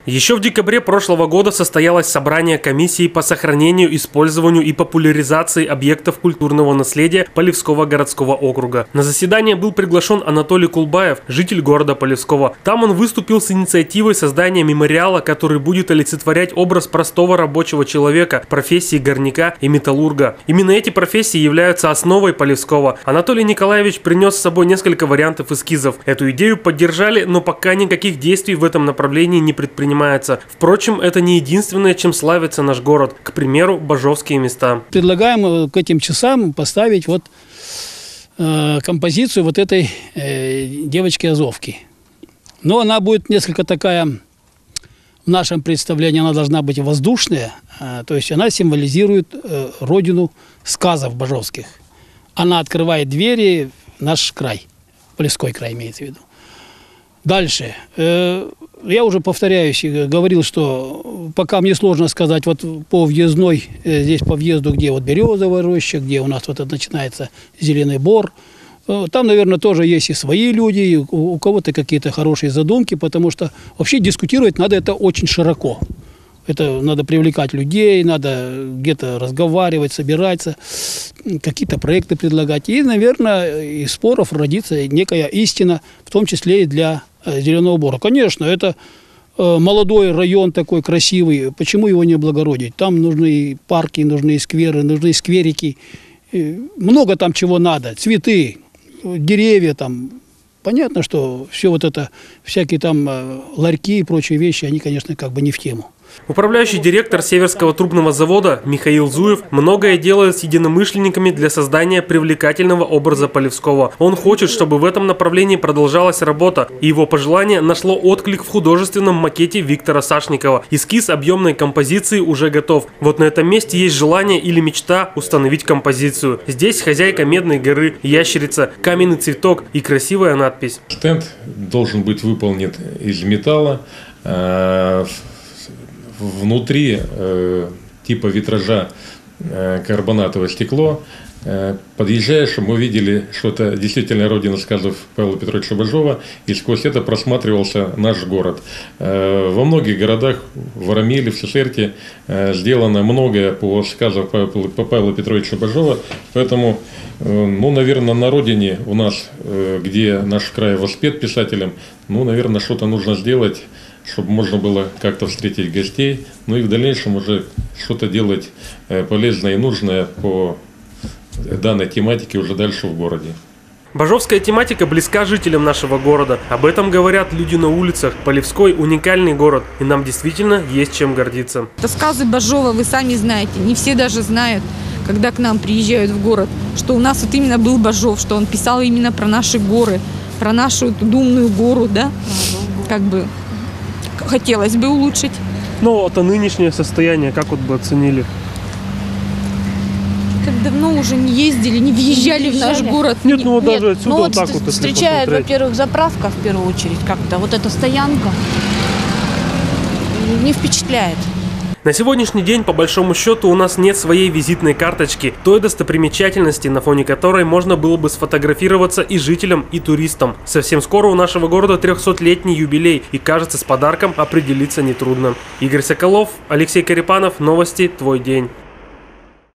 Еще в декабре прошлого года состоялось собрание комиссии по сохранению, использованию и популяризации объектов культурного наследия Полевского городского округа. На заседание был приглашен Анатолий Кулбаев, житель города Полевского. Там он выступил с инициативой создания мемориала, который будет олицетворять образ простого рабочего человека, профессии горняка и металлурга. Именно эти профессии являются основой Полевского. Анатолий Николаевич принес с собой несколько вариантов эскизов. Эту идею поддержали, но пока никаких действий в этом направлении не предпринимается. Впрочем, это не единственное, чем славится наш город. К примеру, бажовские места. Предлагаем к этим часам поставить композицию этой девочки-азовки. Но она будет несколько такая, в нашем представлении, она должна быть воздушная. То есть она символизирует родину сказов бажовских. Она открывает двери в наш край. Полевской край имеется в виду. Дальше. Я уже повторяюсь, говорил, что пока мне сложно сказать по въездной, здесь по въезду, где березовая роща, где у нас начинается Зеленый Бор. Там, наверное, тоже есть и свои люди, у кого-то какие-то хорошие задумки, потому что вообще дискутировать надо это очень широко. Это надо привлекать людей, надо где-то разговаривать, собираться, какие-то проекты предлагать. И, наверное, из споров родится некая истина, в том числе и для Зеленого Бора. Конечно, это молодой район такой красивый. Почему его не облагородить? Там нужны и парки, нужны и скверы, нужны и скверики. Много там чего надо. Цветы, деревья там. Понятно, что все это, всякие там ларьки и прочие вещи, они, конечно, не в тему. Управляющий директор Северского трубного завода Михаил Зуев многое делает с единомышленниками для создания привлекательного образа Полевского. Он хочет, чтобы в этом направлении продолжалась работа, и его пожелание нашло отклик в художественном макете Виктора Сашникова. Эскиз объемной композиции уже готов. На этом месте есть желание или мечта установить композицию. Здесь хозяйка Медной горы, ящерица, каменный цветок и красивая надпись. Стенд должен быть выполнен из металла. Внутри типа витража карбонатовое стекло. Подъезжаешь, мы видели, что это действительно родина сказов Павла Петровича Бажова, и сквозь это просматривался наш город. Во многих городах, в Арамиле, в Сесерте, сделано многое по сказам Павла Петровича Бажова, поэтому, наверное, на родине у нас, где наш край воспет писателем, наверное, что-то нужно сделать, чтобы можно было как-то встретить гостей, и в дальнейшем уже что-то делать полезное и нужное по данной тематике уже дальше в городе. Бажовская тематика близка жителям нашего города. Об этом говорят люди на улицах. Полевской – уникальный город, и нам действительно есть чем гордиться. Рассказы Бажова вы сами знаете, не все даже знают, когда к нам приезжают в город, что у нас именно был Бажов, что он писал именно про наши горы, про нашу думную гору, да? Хотелось бы улучшить. А нынешнее состояние как бы оценили? Как давно уже не ездили, не въезжали в наш город. Нет, даже отсюда встречает, во-первых, заправка в первую очередь как-то. Эта стоянка не впечатляет. На сегодняшний день, по большому счету, у нас нет своей визитной карточки, той достопримечательности, на фоне которой можно было бы сфотографироваться и жителям, и туристам. Совсем скоро у нашего города 300-летний юбилей, и кажется, с подарком определиться нетрудно. Игорь Соколов, Алексей Карипанов, новости «Твой день».